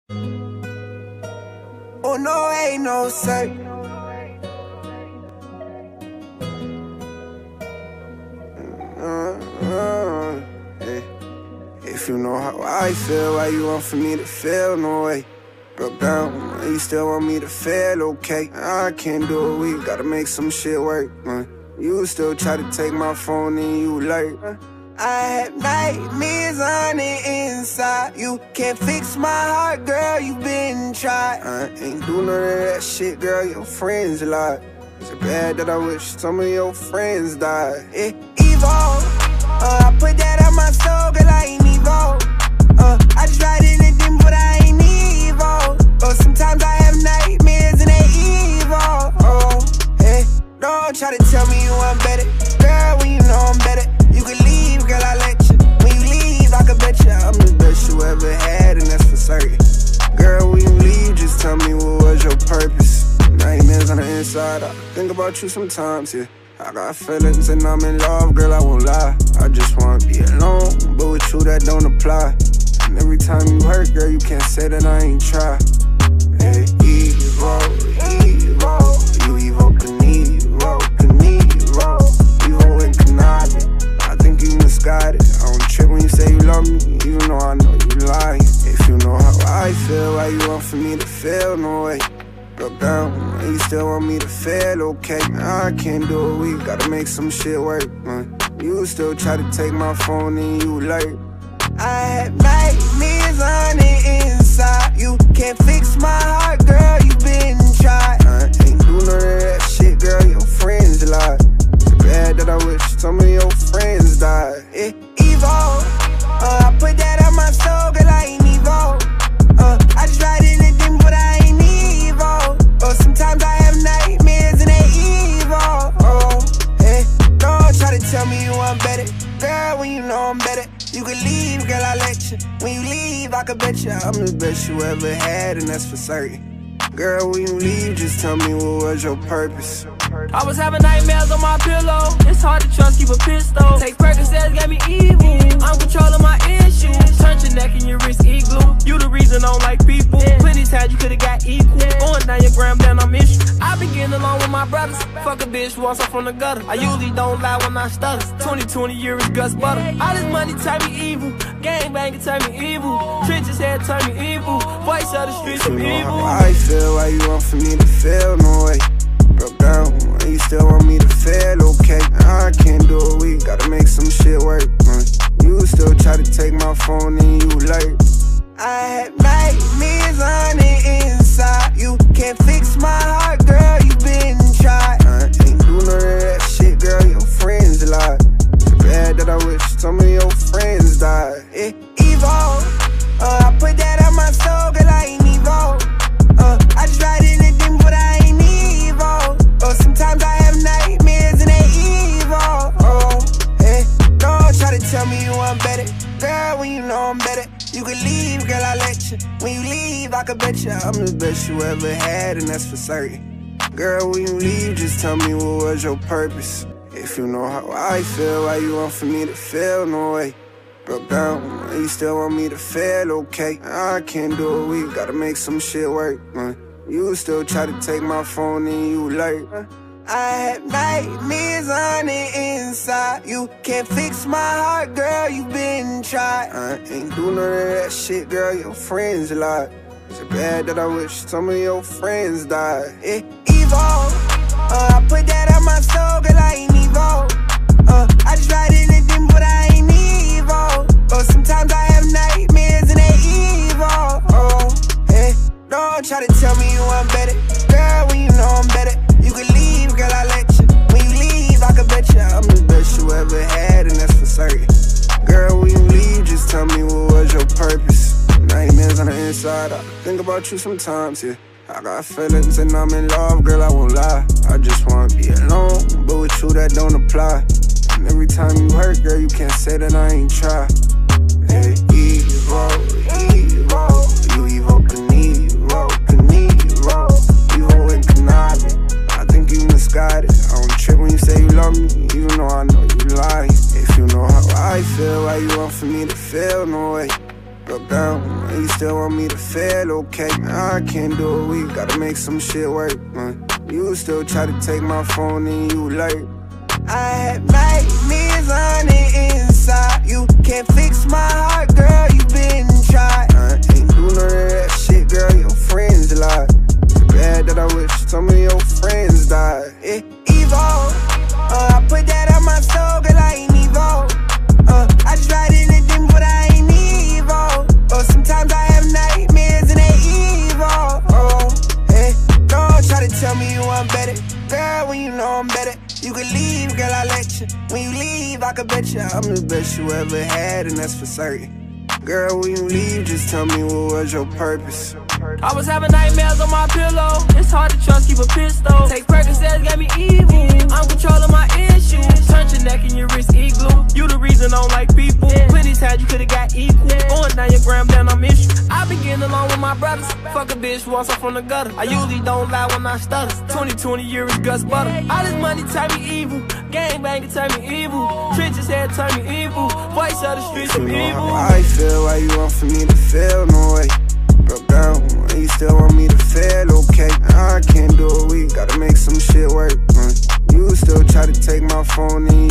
Oh no, ain't no say. Hey. If you know how I feel, why you want for me to feel no way? Broke down, you still want me to feel okay? I can't do it, we gotta make some shit work, man. You still try to take my phone and you late. I had nightmares on the inside. You can't fix my heart, girl, you been tried. I ain't do none of that shit, girl, your friends lied. Is it bad that I wish some of your friends died? It evolved, I put that on my soul, girl, I ain't evolved. I just ride in the dim, but I ain't evil. But sometimes I have nightmares and they evil. Oh, hey, don't try to tell me you want better, girl, when you know I'm better. You can leave, girl, I let you. When you leave, I can bet you I'm the best you ever had, and that's for certain. Girl, when you leave, just tell me what was your purpose. Nightmares on the inside, I think about you sometimes, yeah. I got feelings and I'm in love, girl, I won't lie. I just wanna be alone, but with you that don't apply. And every time you hurt, girl, you can't say that I ain't tried. Hey, evil, evil, you evoke an evil, evil and conniving. I think you misguided. I don't trip when you say you love me, even though I know you lying. If you know how I feel, why you want for me to feel no way? Broke down, and you still want me to feel okay? I can't do it, we gotta make some shit work, man. You still try to take my phone and you late. I had nightmares on the inside. You can't fix my heart, girl, you been tried. I ain't do none of that shit, girl, your friends lied. It's bad that I wish some of your friends died. It evolved, I put that on my soul, girl, I ain't evolved. I just ride in the dim, but I ain't evil. But sometimes I have nightmares and they evil. Oh, hey, don't try to tell me you want better, girl, when you know I'm better. You can leave, girl, I let you. When you leave, I can bet you I'm the best you ever had, and that's for certain. Girl, when you leave, just tell me what was your purpose. I was having nightmares on my pillow. It's hard to trust, keep a pistol. Take Percocets, got me evil. I'm controlling my issues. Turn your neck and your wrist igloo. You the reason I don't like people. Plenty times you could've got equal. Going down your gram, then I miss you. I been getting along with my brothers. Fuck a bitch once I'm from the gutter. I usually don't lie when I stutter. 2020 year is Gus Butter. All this money turn me evil. Gangbanging turn me evil. Trenches head turn me evil. Voice of the streets you from know evil. How I feel, why you want for me to feel no way? Broke down, and you still want me to feel okay? I can't do it, we gotta make some shit work, man. You still try to take my phone and you late. I had nightmares on the inside. You can't fix my heart, girl, you been tried. I ain't do none of that shit, girl, your friends lied. It's bad that I wish some of your friends died. It evolved, I put that on my soul, girl, I ain't evolved. I just ride in the dim, but I ain't evil. But sometimes I have nightmares and they evil. Oh, hey, don't try to tell me you want better, girl, when you know I'm better. You can leave, girl, I let you. When you leave, I can bet you I'm the best you ever had, and that's for certain. Girl, when you leave, just tell me what was your purpose. If you know how I feel, why you want for me to feel no way? Broke down, and you still want me to feel okay? I can't do it, we gotta make some shit work, man. You still try to take my phone and you late. I had nightmares on the inside. You can't fix my heart, girl, you been tried. I ain't do none of that shit, girl, your friends lied. Is it bad that I wish some of your friends died? It evolved, I put that on my soul, girl, I ain't evolved. I just ride in the dim, but I ain't evil. But sometimes I have nightmares and they evil. Oh, hey, don't try to tell me you want better, girl, when you know I'm better. You can leave, girl, I let you. When you leave, I can bet you I'm the best you ever had, and that's for certain. Girl, when you leave, just tell me what was your purpose. Nightmares on the inside, I think about you sometimes, yeah. I got feelings and I'm in love, girl, I won't lie. I just wanna be alone, but with you that don't apply. And every time you hurt, girl, you can't say that I ain't tried. Hey, evil, evil, you evoke an evil, evil and conniving. I think you misguided. I don't trip when you say you love me, even though I know you lying. If you know how I feel, why you want for me to feel no way? Broke down, and you still want me to feel feel okay. I can't do it, we gotta make some shit work. You still try to take my phone and you late. I had nightmares on the inside. You can't fix my heart, girl, you been tried. I ain't do none of that shit, girl, your friends lied. Bad that I wish some of your friends died. Evolve, I put that on my soul, girl, I ain't evolved. I just ride in the dim, but I ain't evil. Sometimes I have nightmares and they evil. Don't try to tell me you want better, girl, when you know I'm better. You can leave, girl, I'll let you. When you leave, I can bet you I'm the best you ever had, and that's for certain. Girl, when you leave, just tell me what was your purpose. I was having nightmares on my pillow. It's hard to trust, keep a pistol. Take Percocets, got me evil. I'm controlling my issues. Turn your neck and your wrist igloo. You the reason I don't like people. Plenty times you could've got equal. Going down your gram, then I'm issue. I been getting along with my brothers. Fuck a bitch once I'm from the gutter. I usually don't lie when I stutter. 2020 year is Gus Butter. All this money turn me evil. Gangbanging turn me evil. Trenches head turn me evil. Voice of the streets you of know evil. How I feel, why you want for me to feel no way. Broke down, and you still want me to feel okay. I can't do it, we gotta make some shit work. You still try to take my phone and